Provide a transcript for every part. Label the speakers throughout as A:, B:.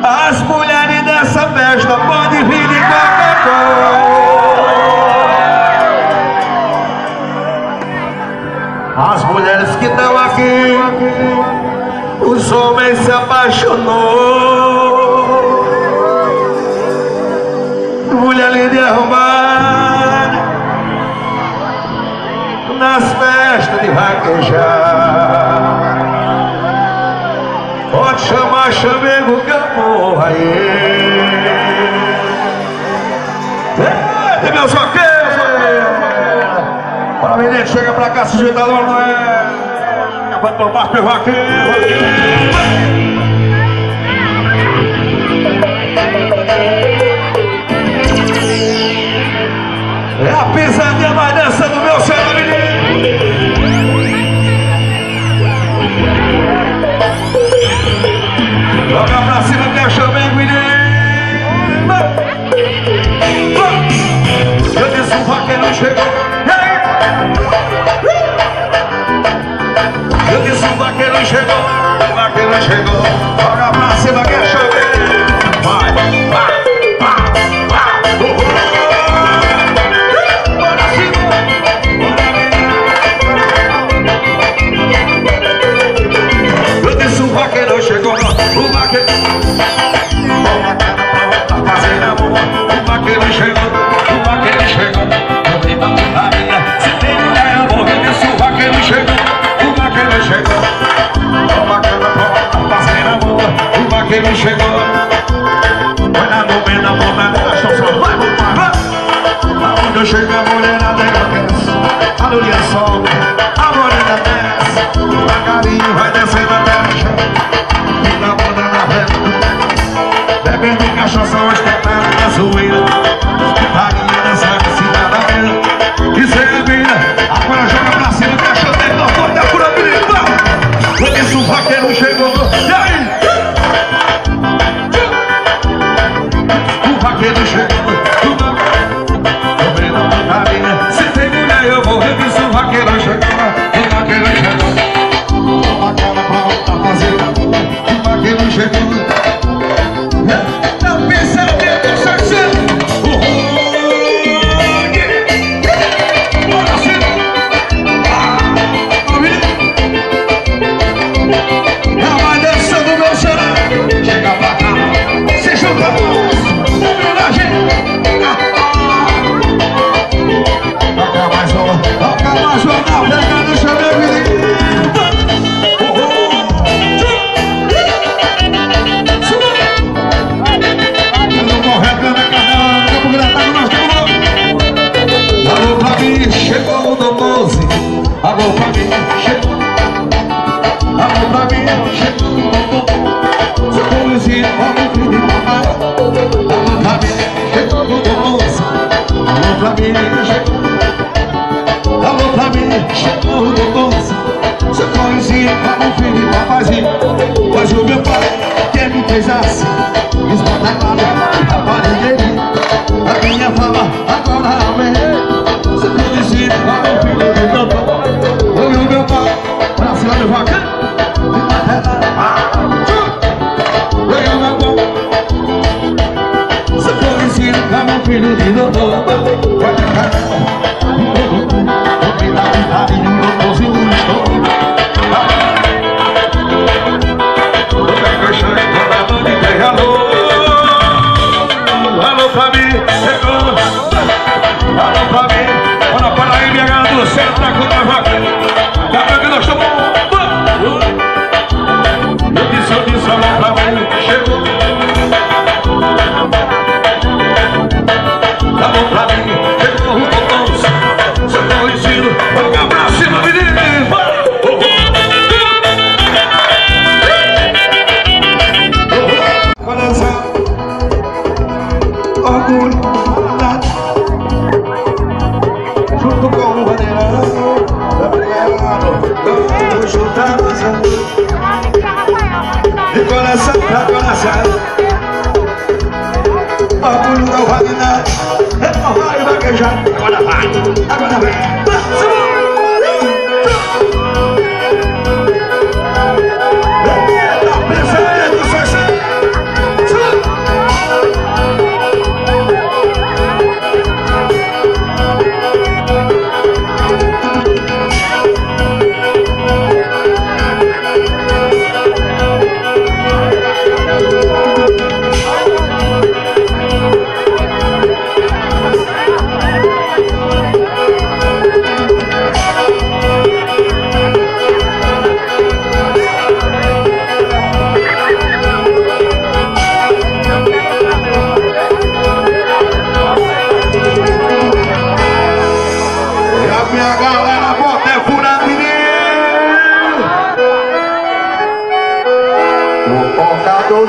A: As mulheres dessa festa podem vir de qualquer cor. As mulheres que estão aqui, os homens se apaixonou. Mulher linda e arrumada, nas festas de vaquejar. Pode chamar chamego que eu morro aí. Eita, meus vaqueiros! Para menino, chega pra cá, sujeitador, não é? Vai tomar meu vaqueiro. É a pisadinha mais dança do meu céu, menino. Joga pra cima que é chamego, menino. Eu disse o vaqueiro chegou. Eu disse o vaqueiro chegou. O vaqueiro chegou. Joga pra cima que é chamego. Vai, vai, vai, vai. Eu disse o vaqueiro chegou. O vaqueiro tá fazendo amor. O vaqueiro chegou. O vaqueiro chegou. Se tem mulher amor. Eu disse o vaqueiro chegou. O vaqueiro chegou. O vaqueiro tá fazendo amor. O vaqueiro chegou. Olha no meio da boca dela, só vai, vai. Aonde eu chego a mulherada enlouquece. A lulinha sobe, a morena desce. Devagarinho vai descendo até o chão. Fica a bunda na reta. Bebendo cachaça, ostentando na zoeira. Rainha dançando assim na beira. Isso é a vida. Agora joga pra cima que a chanteira não pode dar por habilidade. Por isso o vaqueiro chegou. E aí? O vaqueiro chegou. Se tem mulher eu vou revisar. O vaqueiro chegou. O vaqueiro chegou. Toma aquela pra outra fazer. O vaqueiro chegou. Não pensa dentro do saxão. Bora cima. É uma dança do meu celular. Chega pra cá. Se junta. Homenagem. Toca mais uma, pega no chamego, menino. Eu não correto na canela, no campo gratado, nós estamos. Alô pra mim, chegou o Domoze. Alô pra mim, chegou. Alô pra mim, chegou o Domoze. Seu coisinho, como filho de papai. Alô pra mim, chegou o Domoze. Alô pra mim, chegou. Alô pra mim, chegou o Domoze. Seu coisinho, como filho de papazinho. Pois o meu pai, que me fez assim, esgotada, aparelhei. A minha fama, agora amanhã. Seu coisinho, como filho de papai. Oi, o meu pai, pra cima do vaqueiro. Oi, o meu pai. Seu coisinho, como filho de doutor. Vai ficar. Alô pra mim, chegou. Alô pra mim, bora para aí, minha gana do céu, tá com a vaca. Tá pegando, nós estamos. Eu disse, alô pra mim, chegou. Alô pra mim, chegou o Domoze. Seu conhecido, joga pra cima, menino. Orgulho, junto com o bandeirão, vamos juntar dançando. De coração pra coração. Orgulho não vale nada. É forró e vaquejar. Agora vai, agora vai. Tá pensando do sucesso.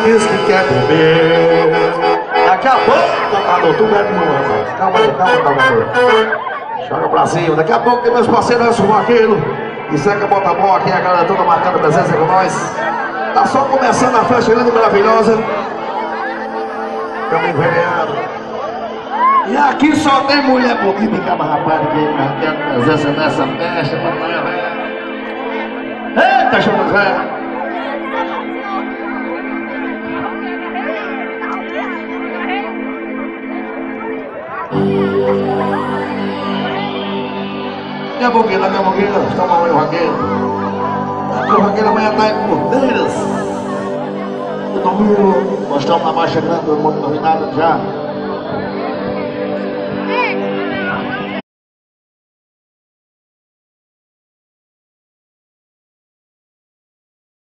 B: diz que quer beber. Daqui a pouco, tocador, tu bebe no ano. Calma aí, tocador. Joga pra cima. Daqui a pouco tem meus parceiros Elcio Vaqueiro e Zeca Botabó aqui, a galera toda marcando presença com nós. Tá só começando a festa linda e maravilhosa. Estamos enveneando. E aqui só tem mulher bonita, cara, rapaz, ninguém marcando presença nessa festa. Eita, João Zé! Minha boqueira, estamos aí, o Vaqueiro. O Vaqueiro amanhã está em Cordeiras. No domingo, nós estamos na marcha grande, todo mundo novidade já.